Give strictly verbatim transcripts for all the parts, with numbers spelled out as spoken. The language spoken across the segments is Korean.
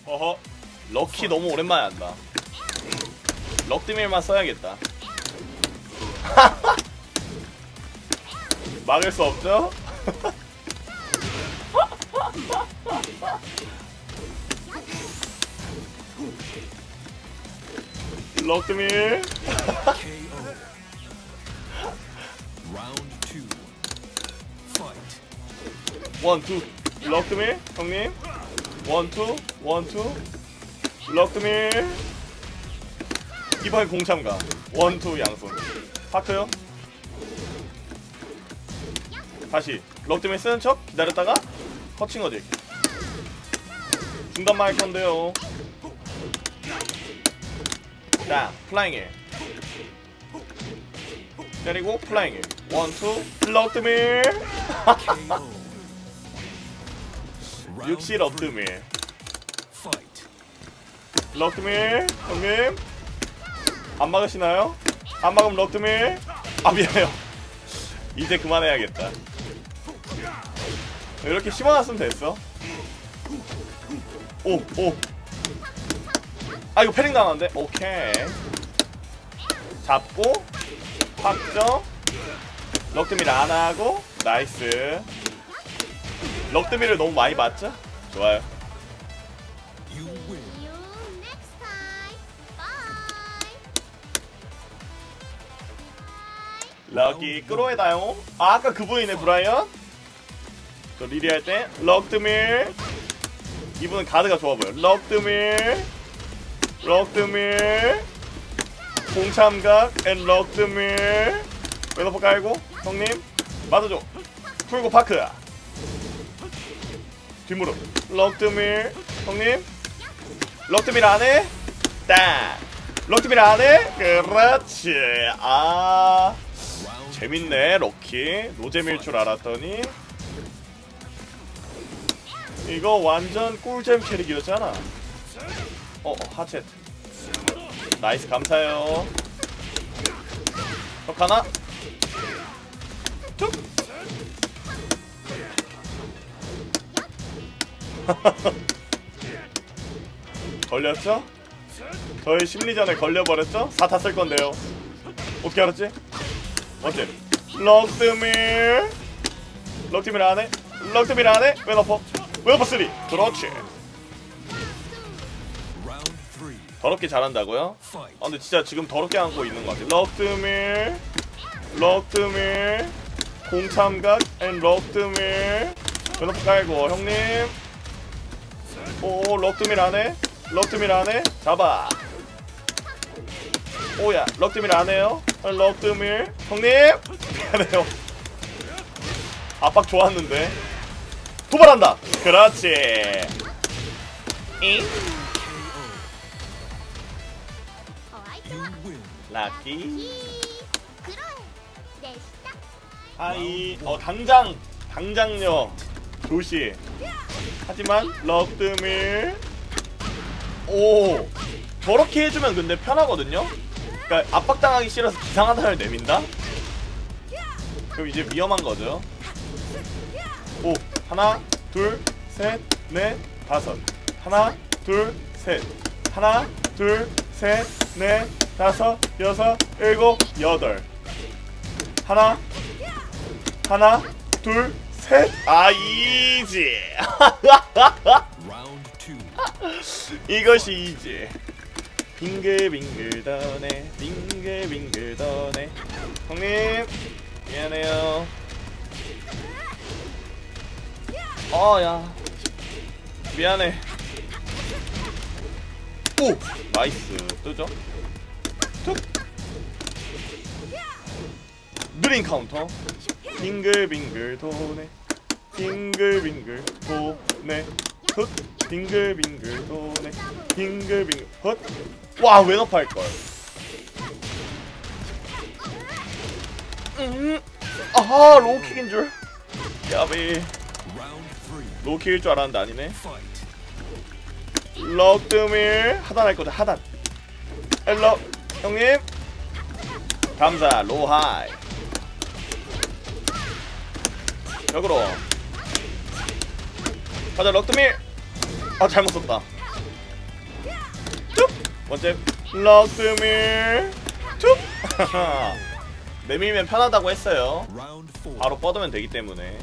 어허. 럭키 너무 오랜만에 한다. 럭드밀만 써야겠다. 막을 수 없죠? 럭드밀. 원투 럭드밀 형님. 원투 원투 럭드밀. 이번엔 공참가. 원투 양손. 파크요. 다시 럭드밀 쓰는 척 기다렸다가 커칭어딜. 중단만 할 건데요. 자, 플라잉일. 때리고 플라잉일. 원투 럭드밀. 역시 럭드밀. 럭드밀 형님 안 막으시나요? 안 막으면 럭드밀. 아 미안해요. 이제 그만해야겠다. 이렇게 심어놨으면 됐어. 오 오. 아 이거 패링 당하는데? 오케이. 잡고 확정. 럭드밀 안하고 나이스. 럭드밀을 너무 많이 맞죠? 좋아요. 럭키 끌어에다요. 아, 아까 그분이네 브라이언. 저 리리 할 때 럭드밀. 이분은 가드가 좋아 보여. 럭드밀 럭드밀 공참각 앤 럭드밀. 웨너퍼 깔고 형님 맞아줘. 풀고 파크. 뒷무릎 럭드밀 형님. 럭드밀 안해. 딱 럭드밀 안해. 그렇지. 아 재밌네 럭키. 노잼일 줄 알았더니 이거 완전 꿀잼 캐릭이었잖아. 어 하쳇. 나이스 감사해요. 적 하나 툭. 걸렸죠? 저희 심리전에 걸려버렸죠? 사타 쓸 건데요. 어떻게 알았지? 어째? 럭드밀 럭드밀 안해. 럭드밀 안해. 웨너퍼 웨너퍼 쓰리. 그렇지. 더럽게 잘한다고요? 아 근데 진짜 지금 더럽게 안고 있는 것 같아. 럭드밀 럭드밀 공참각 앤 럭드밀. 웨너퍼 깔고 형님. 오 럭드밀 안해. 럭드밀 안해. 잡아. 오야 럭드밀 안해요. 럭드밀 형님. 미안해요. 압박 좋았는데. 도발한다. 그렇지. 잉? 락키. 하이. 어 당장 당장요 조시. 하지만 럭드밀. 오 저렇게 해주면 근데 편하거든요. 그러니까 압박당하기 싫어서 기상하단을 내민다? 그럼 이제 위험한거죠. 오 하나 둘 셋 넷 다섯. 하나 둘 셋. 하나 둘 셋 넷 다섯 여섯 일곱 여덟. 하나 하나 둘 셋. 아 이지. 이것이 이지. 빙글빙글 도네 빙글빙글 도네. 형님 미안해요. 어야 미안해. 오 나이스. 뜨죠? 툭. 느린 카운터. 빙글빙글 도네 빙글빙글 도네 헛. 빙글빙글 도네 빙글빙글 헛. 와 웨너퍼 할걸. 음. 아하 로우킥인줄. 야비. 로우킥일 줄 알았는데 아니네. 럭드밀 하단 할거든. 하단. 헬로 형님 감사. 로하이. 역으로 가자 럭드밀. 아 잘못 썼다. 번째 럭드밀 툭. 내밀면 편하다고 했어요. 바로 뻗으면 되기 때문에.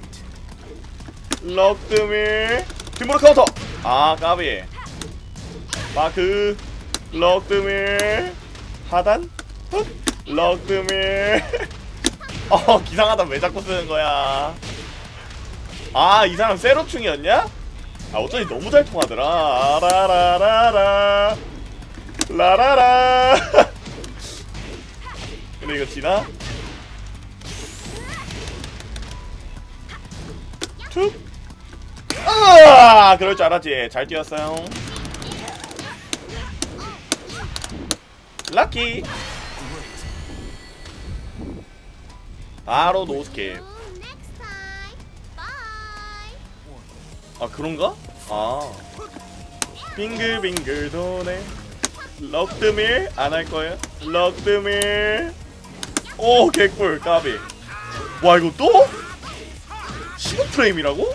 럭드밀 뒷무릎 카운터. 아 까비. 마크 럭드밀 하단 툭. 럭드밀. 어 기상하단 왜 자꾸 쓰는 거야. 아 이 사람 세로충이었냐? 아 어쩐지 너무 잘 통하더라. 라라라라 라라라. 근데 이거 지나? 툭. 아 그럴 줄 알았지. 잘 뛰었어요. 럭키. 바로 노스킵. 아 그런가? 아 빙글빙글 도네. 럭드밀 안 할 거예요? 럭드밀. 오 개꿀 까비. 와 이거 또? 십오 프레임이라고?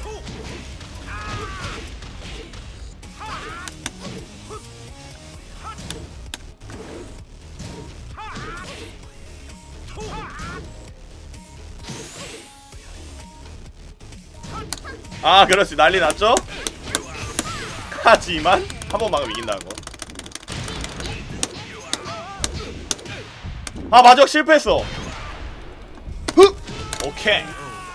아 그렇지 난리 났죠? 하지만 한 번 막으면 이긴다는 거. 아 마지막 실패했어. 흑! 오케이.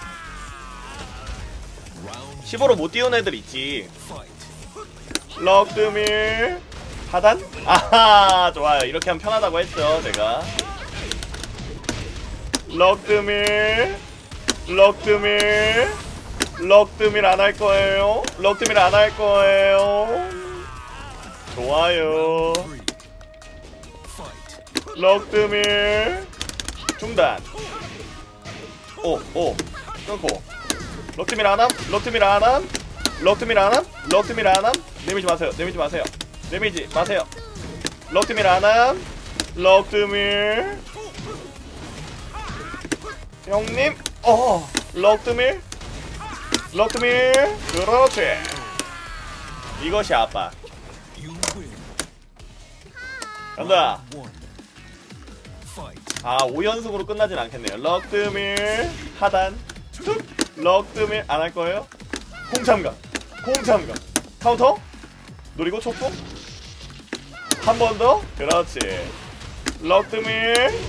십오로 못 띄운 애들 있지. 럭드밀 하단? 아하 좋아요. 이렇게 하면 편하다고 했죠 제가. 럭드밀 럭드밀 럭드밀 안 할 거예요. 럭드밀 안 할 거예요. 좋아요. 럭드밀 중단. 오, 오, 끊고. 럭드밀 안함? 럭드밀 안함? 럭드밀 안함? 럭드밀 안함? 내밀지 마세요. 내밀지 마세요. 내밀지 마세요. 럭드밀 안함? 럭드밀. 형님, 어, 럭드밀. 럭드밀. 그렇지. 이것이 아빠. 간다. 아 오 연승으로 끝나진 않겠네요. 럭드밀 하단 툭. 럭드밀 안 할 거예요? 공참각 공참각 카운터 노리고 촉풍 한 번 더. 그렇지. 럭드밀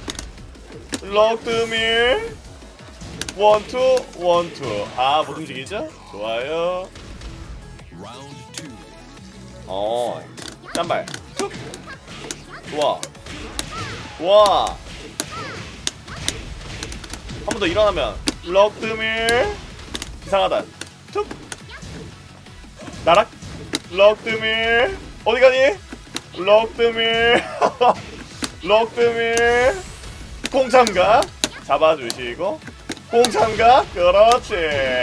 럭드밀 원투 원투. 아 못 움직이죠? 좋아요. 어 짠발 툭. 좋아 좋아. 한 번 더 일어나면 럭드밀 기상하단 툭. 나락 럭드밀 어디가니? 럭드밀 럭드밀 공참각 잡아주시고 공참각. 그렇지.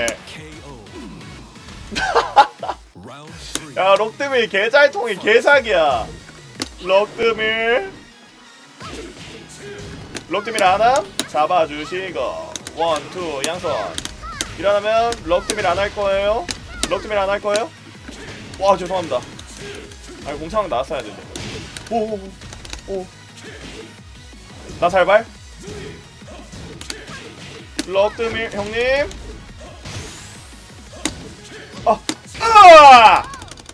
야 럭드밀 개잘통이 개사기야. 럭드밀 럭드밀 안함 잡아주시고 원투 양손. 일어나면 럭드밀 안 할 거예요. 럭드밀 안 할 거예요. 와 죄송합니다. 아니 공창 나왔어야 되는데. 오오오 나 살발. 럭드밀 형님. 아 아!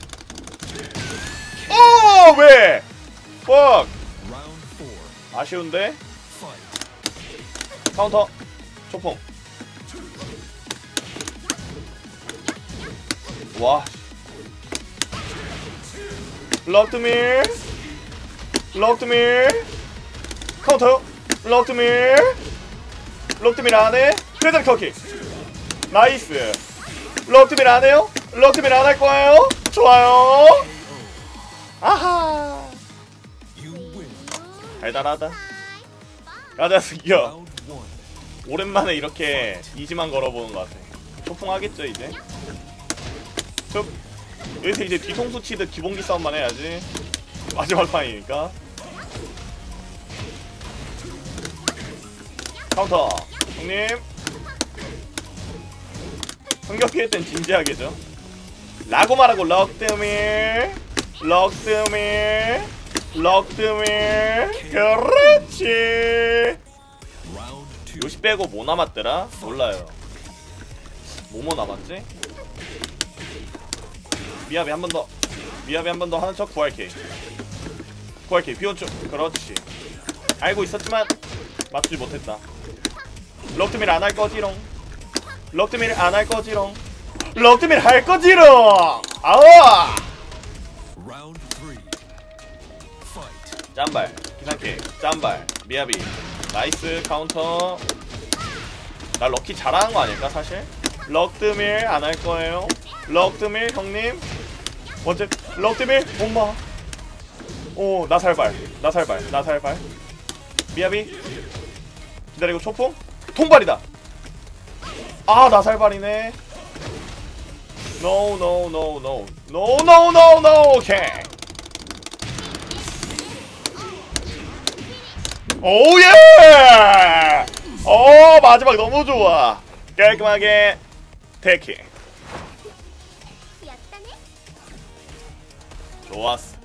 오 왜? 퍽. 아쉬운데. 카운터 초풍. 와 럭드밀 럭드밀 카운터 럭드밀 럭드밀 안해. 페달 커킥 나이스. 럭드밀 안해요. 럭드밀 안 할 거예요. 좋아요. 아하 달달하다. 가자 승기야. 오랜만에 이렇게 이지만 걸어보는 것 같아. 초풍하겠죠 이제. 툭. 여기서 이제 뒤통수 치듯 기본기 싸움만 해야지. 마지막 판이니까. 카운터 형님. 성격 피할 땐 진지하게죠. 라고 말하고 럭드밀 럭드밀 럭드밀 그렇지. 요시 빼고 뭐 남았더라? 몰라요. 뭐뭐 남았지? 미야비 한 번 더. 미야비 한 번 더 하는 척 구할게. 구할게. 휘원충. 그렇지. 알고 있었지만 맞추지 못했다. 럭드밀 안 할 거지롱. 럭드밀 안 할 거지롱. 럭드밀 할 거지롱. 아와. 짬발. 기상캐. 짬발. 미야비. 나이스 카운터. 나 럭키 잘하는 거 아닐까 사실? 럭드밀 안 할 거예요. 럭드밀 형님. 언제? 럭드밀 엄마. 오 나살발. 나살발. 나살발. 미야비. 기다리고 초풍. 통발이다. 아 나살발이네. No no no no no no no no. 오케이. 오예! 어 마지막 너무 좋아. 깔끔하게 테이킹. 좋았어.